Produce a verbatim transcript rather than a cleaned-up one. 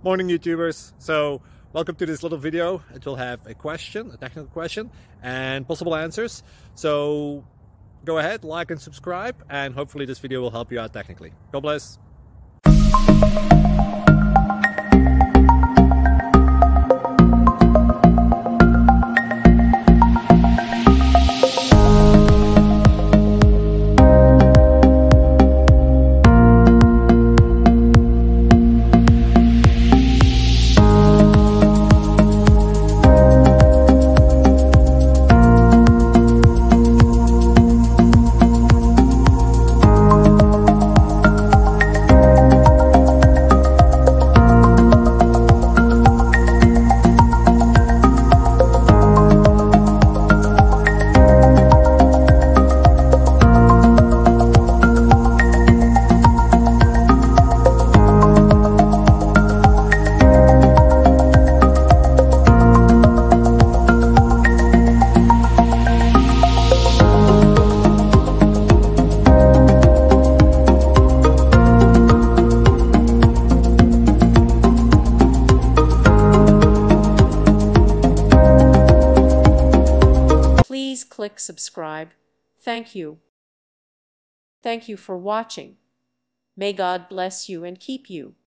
Morning YouTubers. So welcome to this little video. It will have a question, a technical question, and possible answers. So go ahead, like and subscribe, and hopefully this video will help you out technically. God bless. Please click subscribe. Thank you. Thank you for watching. May God bless you and keep you.